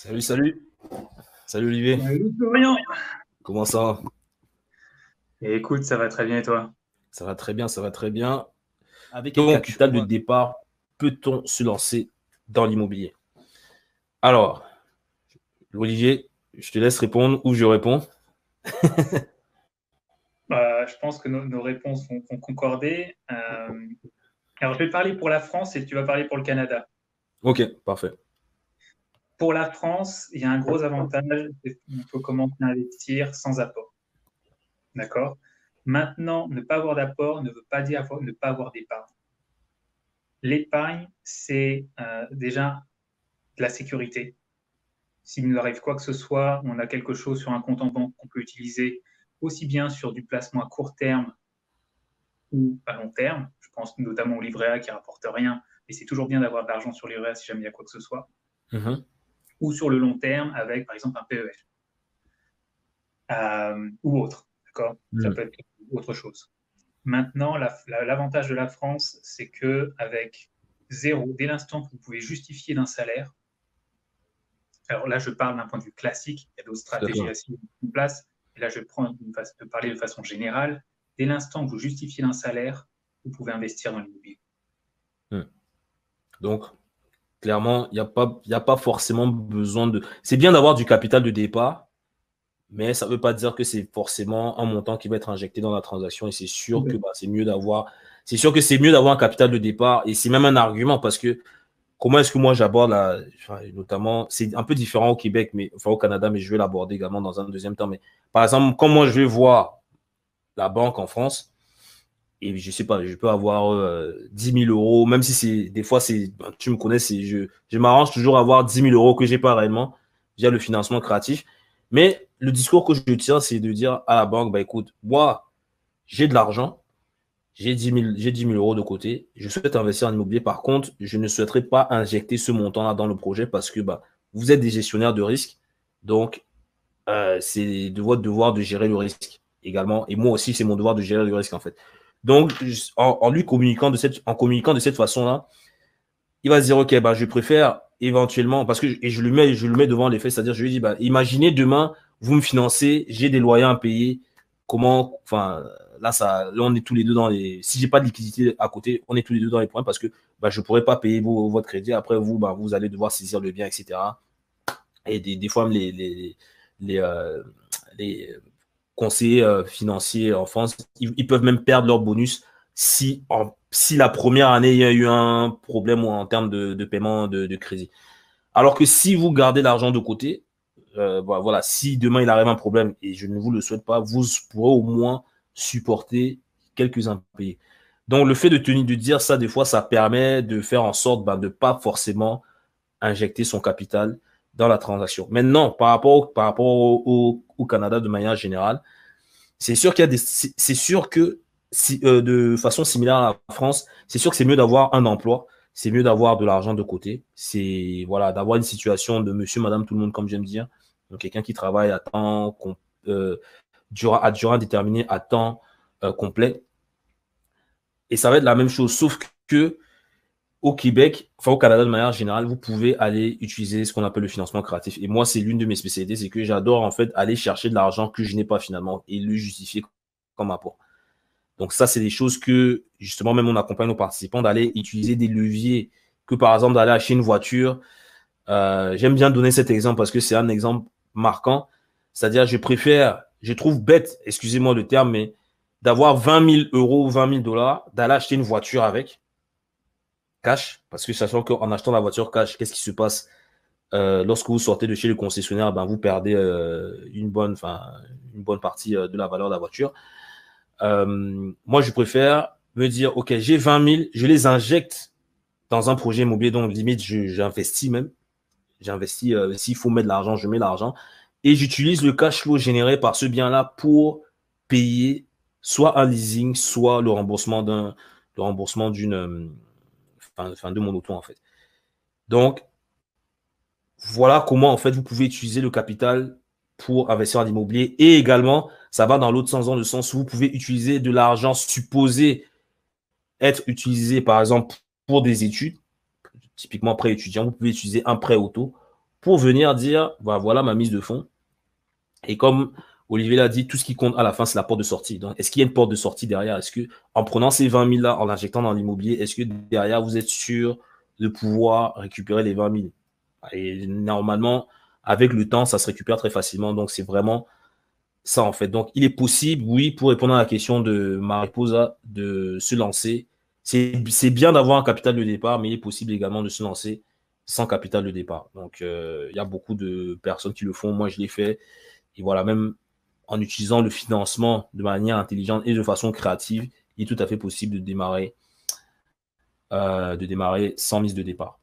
Salut, salut. Salut Olivier. Salut Florian. Comment ça va? Écoute, ça va très bien et toi? Ça va très bien, ça va très bien. Avec quel Donc, capital de départ peut-on se lancer dans l'immobilier? Alors, Olivier, je te laisse répondre ou je réponds. je pense que nos réponses vont concorder. Alors, je vais parler pour la France et tu vas parler pour le Canada. Ok, parfait. Pour la France, il y a un gros avantage, on peut commencer à investir sans apport. D'accord? Maintenant, ne pas avoir d'apport ne veut pas dire ne pas avoir d'épargne. L'épargne, c'est déjà de la sécurité. S'il nous arrive quoi que ce soit, on a quelque chose sur un compte en banque qu'on peut utiliser aussi bien sur du placement à court terme ou à long terme. Je pense notamment au livret A qui ne rapporte rien, mais c'est toujours bien d'avoir de l'argent sur le livret A si jamais il y a quoi que ce soit. Mhm. Ou sur le long terme avec, par exemple, un PEL ou autre. D'accord? Ça Mhm. peut être autre chose. Maintenant, l'avantage de la France, c'est que avec zéro, dès l'instant que vous pouvez justifier d'un salaire, alors là, je parle d'un point de vue classique, il y a d'autres stratégies D'accord. à mettre en place, et là, je prends de parler de façon générale. Dès l'instant que vous justifiez d'un salaire, vous pouvez investir dans l'immobilier. Mhm. Donc, clairement, il y a pas forcément besoin de. C'est bien d'avoir du capital de départ, mais ça ne veut pas dire que c'est forcément un montant qui va être injecté dans la transaction. Et c'est sûr que bah, c'est mieux d'avoir. C'est sûr que c'est mieux d'avoir un capital de départ. Et c'est même un argument parce que comment est-ce que moi j'aborde enfin, notamment, c'est un peu différent au Québec, mais enfin au Canada, mais je vais l'aborder également dans un deuxième temps. Mais par exemple, quand moi je vais voir la banque en France, et je sais pas, je peux avoir 10 000 euros, même si c'est des fois c'est, ben, tu me connais, je m'arrange toujours à avoir 10 000 euros que j'ai pas réellement via le financement créatif. Mais le discours que je tiens, c'est de dire à la banque, bah écoute, moi j'ai de l'argent, j'ai 10 000 euros de côté. Je souhaite investir en immobilier. Par contre, je ne souhaiterais pas injecter ce montant-là dans le projet parce que bah, vous êtes des gestionnaires de risque. Donc, c'est de votre devoir de gérer le risque également. Et moi aussi, c'est mon devoir de gérer le risque en fait. Donc, en lui communiquant de cette façon-là, il va se dire, OK, bah, je préfère éventuellement, parce que, et je le mets devant les faits, c'est-à-dire, je lui dis, bah, imaginez demain, vous me financez, j'ai des loyers à payer, enfin, là, on est tous les deux si j'ai pas de liquidité à côté, on est tous les deux dans les points parce que, bah, je pourrais pas payer votre crédit. Après, vous, bah, vous allez devoir saisir le bien, etc. Et des fois, les, euh, les conseillers financiers en France, ils peuvent même perdre leur bonus si la première année, il y a eu un problème ou en termes de paiement de crédit. Alors que si vous gardez l'argent de côté, bah, voilà, si demain il arrive un problème, et je ne vous le souhaite pas, vous pourrez au moins supporter quelques impayés. Donc le fait de dire ça, des fois, ça permet de faire en sorte bah, de ne pas forcément injecter son capital dans la transaction. Maintenant, par rapport au Canada de manière générale, c'est sûr que de façon similaire à la France, c'est sûr que c'est mieux d'avoir un emploi, c'est mieux d'avoir de l'argent de côté, c'est voilà, d'avoir une situation de monsieur, madame, tout le monde, comme j'aime dire. Donc quelqu'un qui travaille à temps euh, durant indéterminé, à temps complet. Et ça va être la même chose, sauf que au Québec, enfin au Canada de manière générale, vous pouvez aller utiliser ce qu'on appelle le financement créatif. Et moi, c'est l'une de mes spécialités, c'est que j'adore en fait aller chercher de l'argent que je n'ai pas finalement et le justifier comme apport. Donc ça, c'est des choses que justement même on accompagne nos participants d'aller utiliser des leviers que par exemple d'aller acheter une voiture. J'aime bien donner cet exemple parce que c'est un exemple marquant. C'est-à-dire, je trouve bête, excusez-moi le terme, mais d'avoir 20 000 euros, 20 000 dollars, d'aller acheter une voiture avec cash, parce que sachant qu'en achetant la voiture cash, qu'est-ce qui se passe lorsque vous sortez de chez le concessionnaire, ben, vous perdez une bonne partie de la valeur de la voiture. Moi, je préfère me dire, OK, j'ai 20 000, je les injecte dans un projet immobilier, donc limite, j'investis même. J'investis, s'il faut mettre de l'argent, je mets l'argent. Et j'utilise le cash flow généré par ce bien-là pour payer soit un leasing, soit le remboursement de mon auto, en fait. Donc, voilà comment, en fait, vous pouvez utiliser le capital pour investir en immobilier. Et également, ça va dans l'autre sens, dans le sens où vous pouvez utiliser de l'argent supposé être utilisé, par exemple, pour des études, typiquement prêt étudiant. Vous pouvez utiliser un prêt auto pour venir dire, voilà ma mise de fonds. Et comme Olivier l'a dit, tout ce qui compte à la fin, c'est la porte de sortie. Donc, est-ce qu'il y a une porte de sortie derrière? Est-ce que, en prenant ces 20 000 là, en l'injectant dans l'immobilier, est-ce que derrière, vous êtes sûr de pouvoir récupérer les 20 000? Et normalement, avec le temps, ça se récupère très facilement. Donc, c'est vraiment ça, en fait. Donc, il est possible, oui, pour répondre à la question de Mariposa, de se lancer. C'est bien d'avoir un capital de départ, mais il est possible également de se lancer sans capital de départ. Donc, il y a beaucoup de personnes qui le font. Moi, je l'ai fait. Et voilà, même en utilisant le financement de manière intelligente et de façon créative, il est tout à fait possible de démarrer sans mise de départ.